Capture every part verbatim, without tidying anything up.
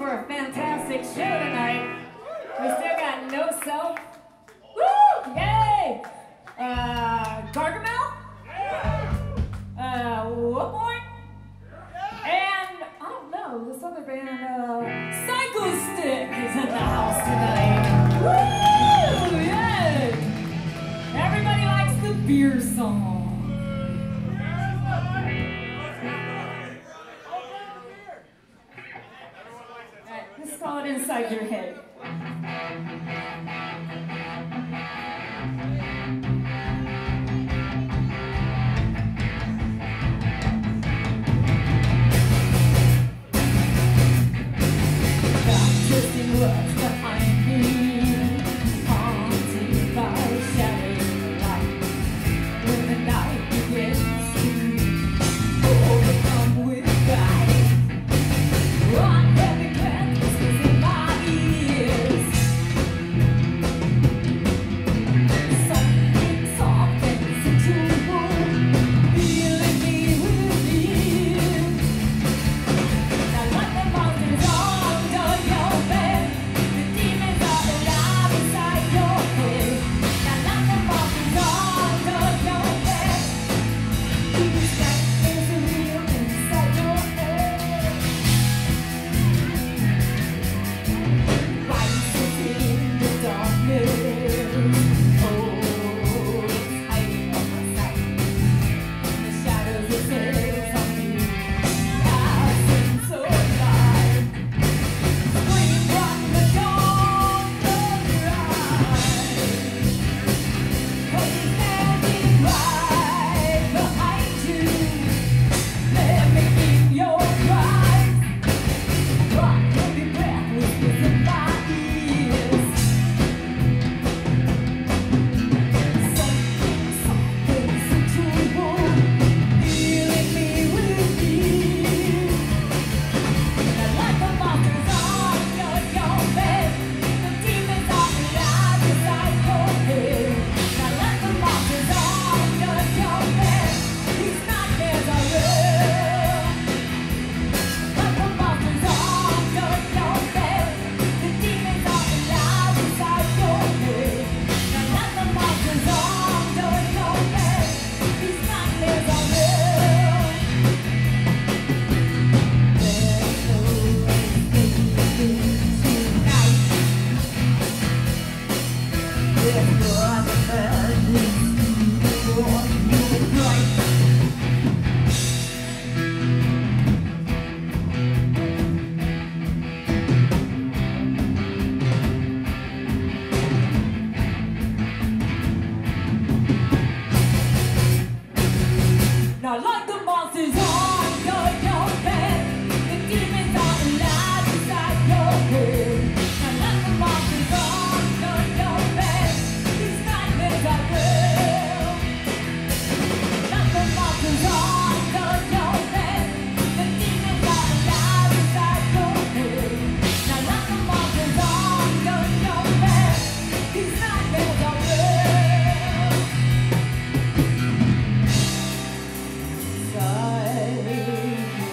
for a fantastic show tonight. We still got No Self. Woo! Yay! Uh, Gargamel? Uh, Whoopmore? And, I don't know, this other band, uh, Psycho Stick is in the house tonight. Woo! Yay! Everybody likes the beer song. Let's call it Inside Your Head. Twisting what's behind me, haunted by shadow light. When the night begins to overcome with light, one heavy breath whispers in my ears. Something soft and sensual, feeling me within. Now like the monsters under your bed, the demons are alive inside your head. Now like the monsters under your bed, these nightmares are real inside your head. Rises in the darkness, oh, it's hiding on my sight. In the shadows it says on me, I seem so alive. Scream from the dawn of light, 'cause he's standing right behind you. Let me keep your eyes. One heavy breath whispers in my ears. Something soft and sensual, feeling me within. Now like the monsters under your bed, the demons are alive inside your head. Now like the monsters under your bed, these nightmares are real. Like the monsters under your bed, the demons are alive inside your head. Now like the monsters under your bed, these nightmares are real. There's no escaping tonight. There's no other madness before you bright. Now like the monsters under your bed, the demons are alive inside your head. Now like the monsters under your bed, these nightmares are real. Like the monsters under your bed, the demons are alive inside your head. Now like the monsters under your bed, these nightmares are real. Inside your head.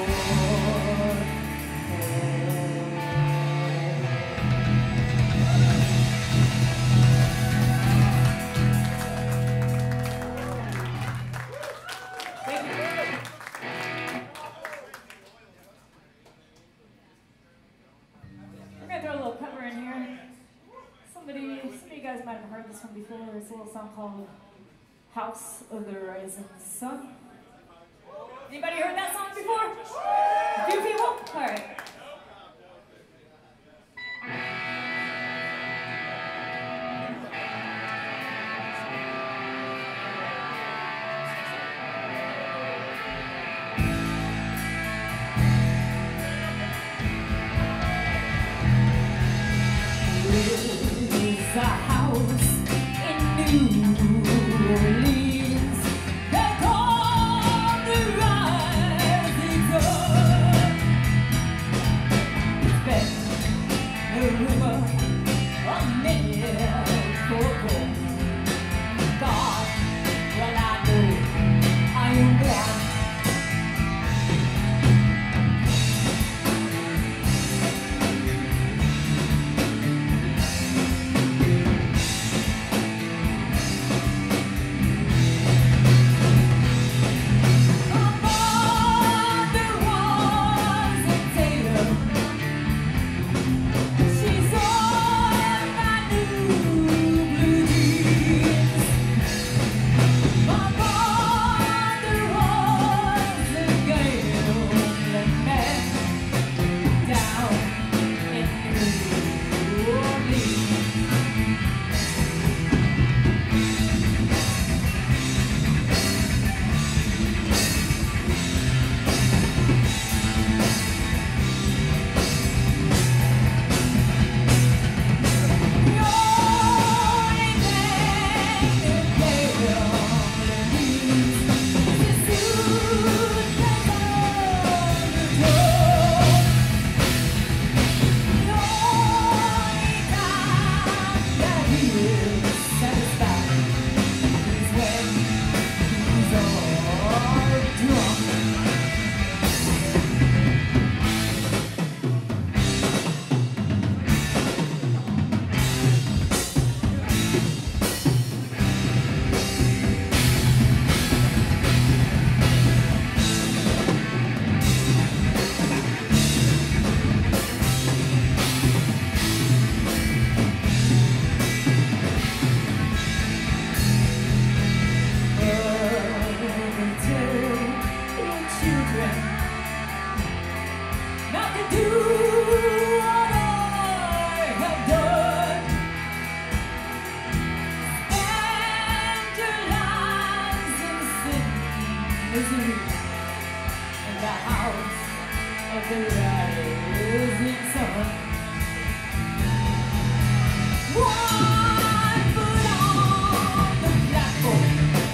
Thank you. We're gonna throw a little cover in here. Somebody, some of you guys might have heard this one before. It's a little song called House of the Rising Sun. Anybody heard that song before? A few people? All right. It's a house in New Orleans. They call of the rising sun. One foot on the platform,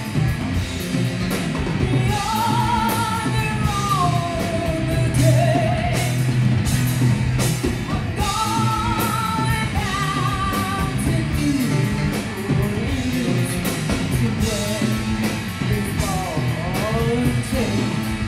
the other on the train. I'm going down to New Orleans to where this ball and chain.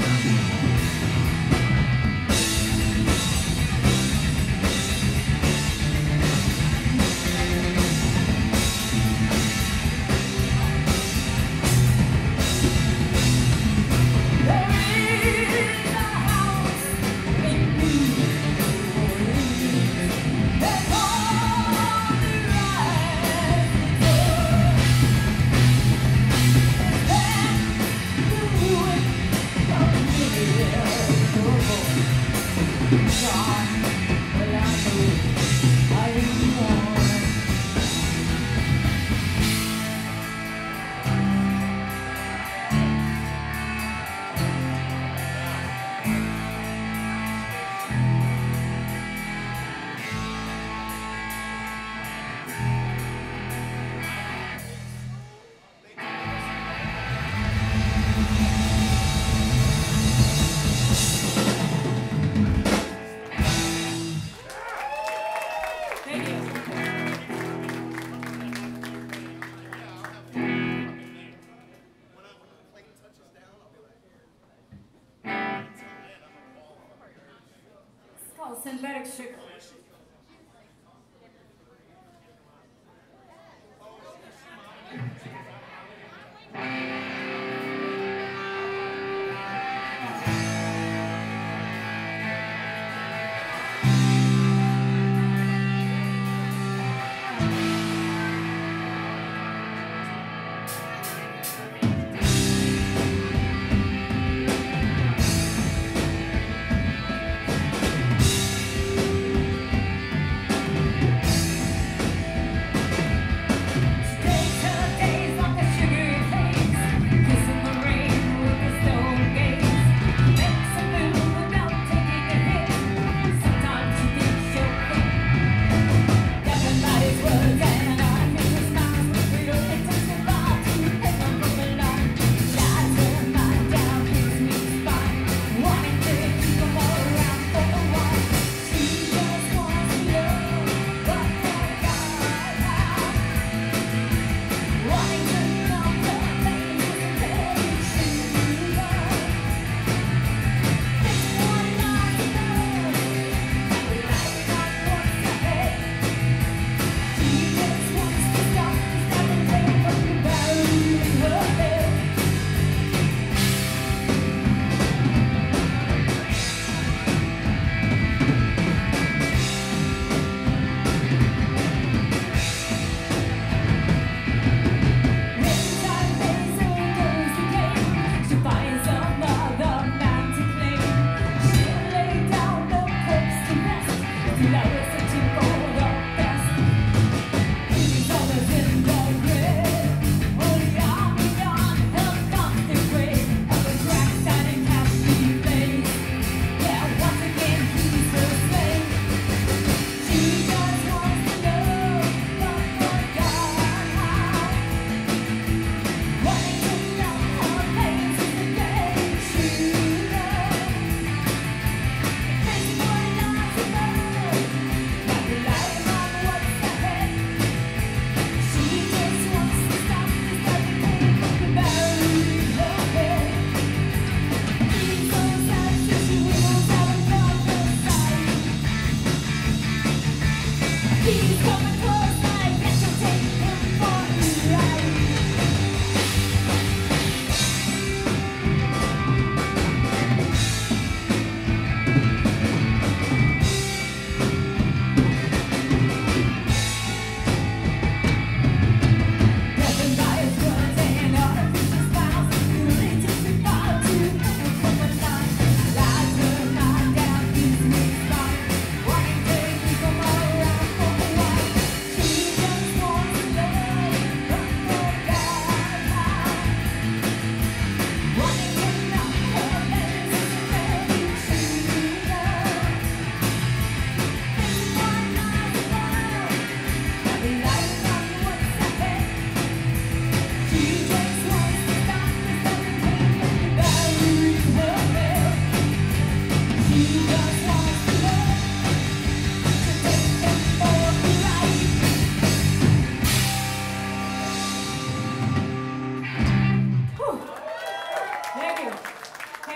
Synthetic sugar.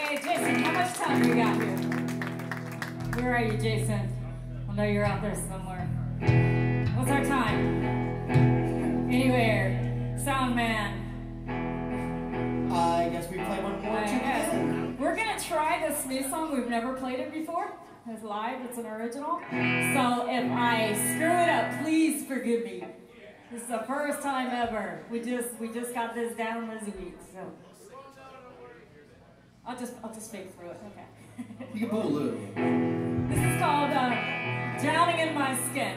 Hey, Jason, how much time we got here? Where are you, Jason? I know you're out there somewhere. What's our time? Anywhere. Sound man. I guess we play one more. Okay. We're gonna try this new song. We've never played it before. It's live. It's an original. So if I screw it up, please forgive me. This is the first time ever. We just we just got this down this week. So I'll just I'll just fake through it. Okay. You can pull a little. This is called uh, "Drowning in My Skin."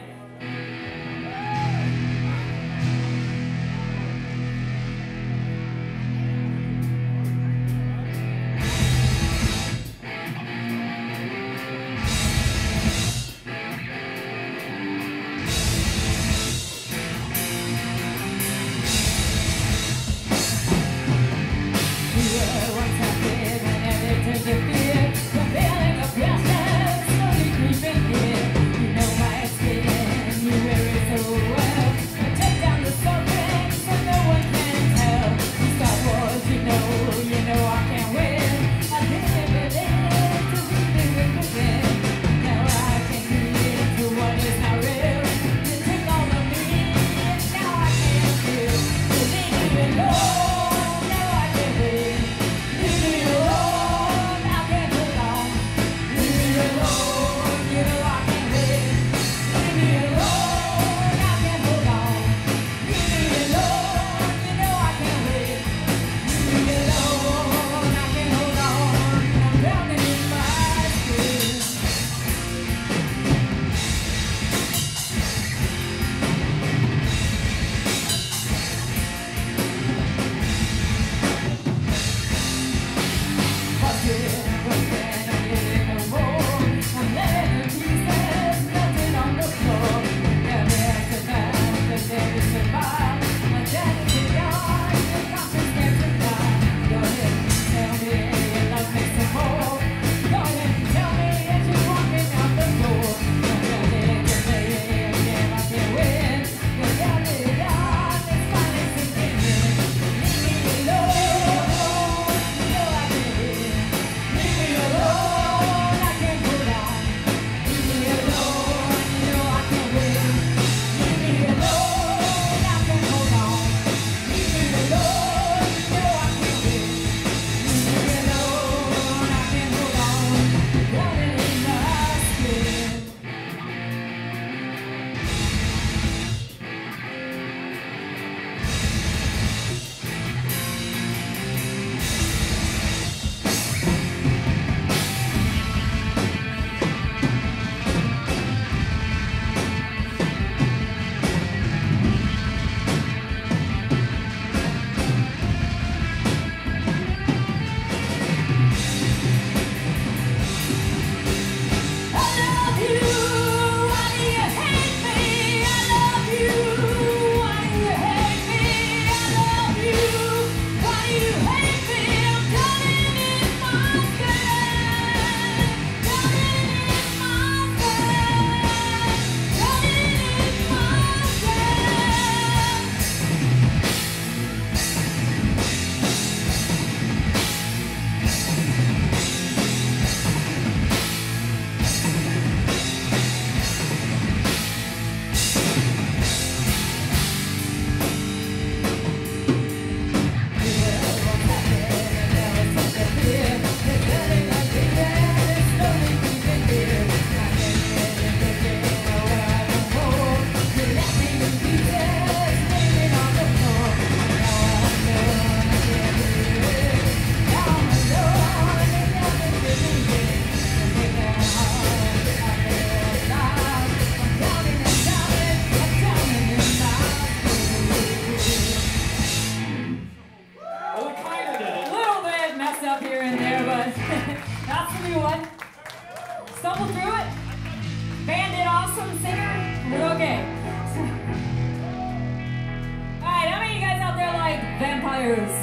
Vampires.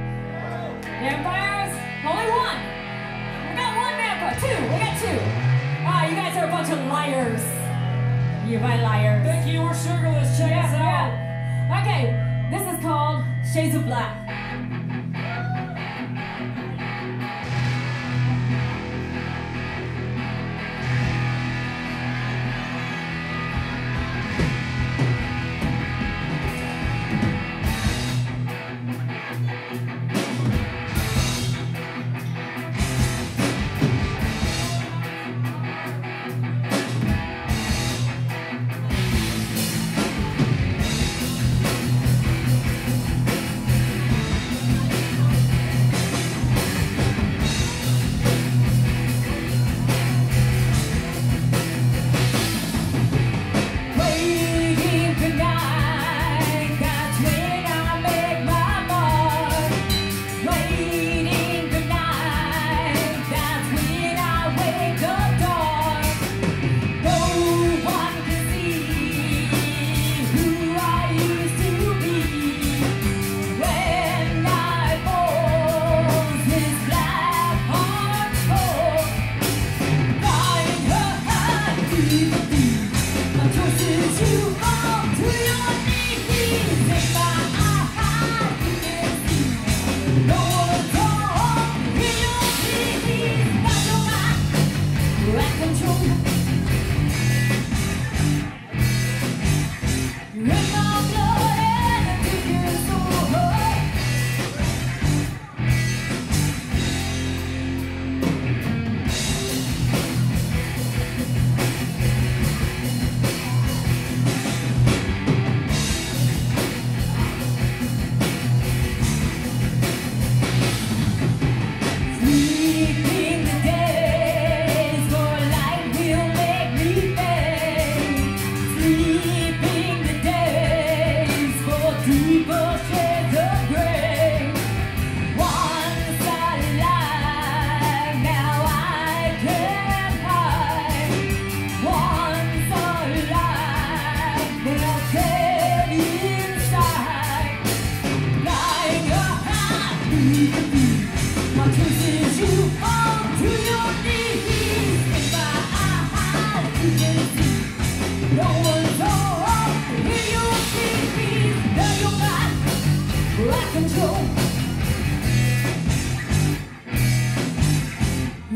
Vampires? Only one. We got one vampire. Two. We got two. Ah, you guys are a bunch of liars. You by liars. Thank you. We're Sugarless. Check yeah, us out. Yeah. Okay. This is called Shades of Black.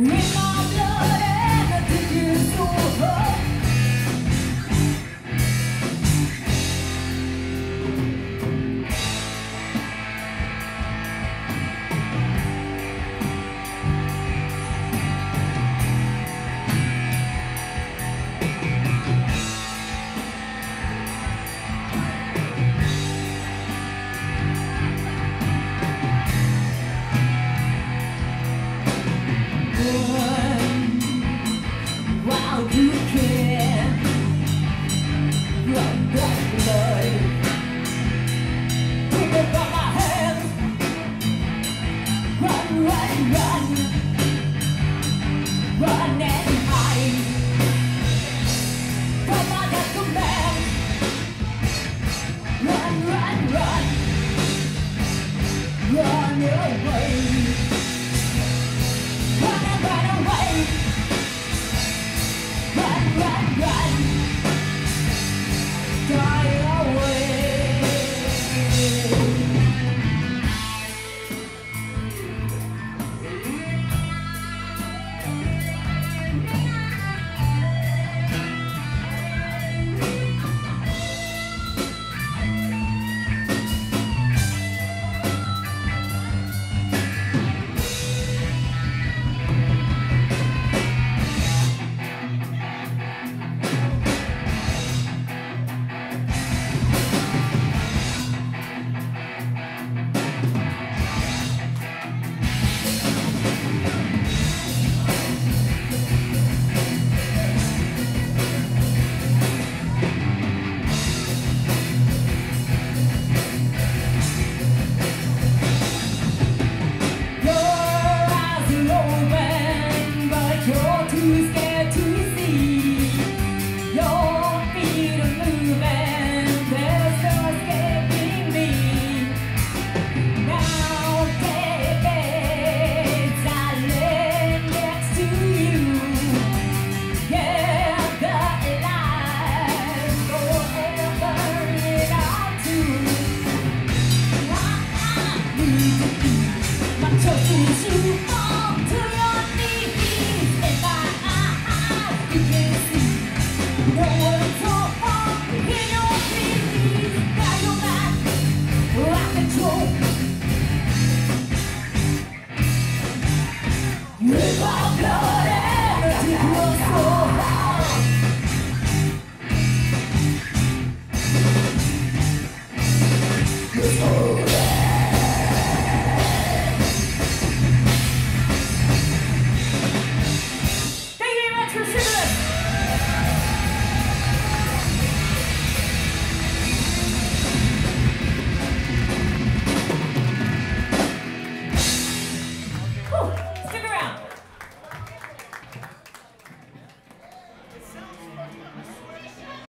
my blood and I think it's over. While you can run that blood, pick up on my hands, run, run, run, run and hide. Come on, that's command. Run, run, run, run away. Run and run away. Run, run, run, die away. You're too scared to see. Your feet are moving, there's no escaping me. Now, baby, silent next to you. Yeah, the light forever in our two. I need to be my chosen shoe on to your knees. You can see no one so far in your feet. Got your mind out control. With my blood and a deep soul.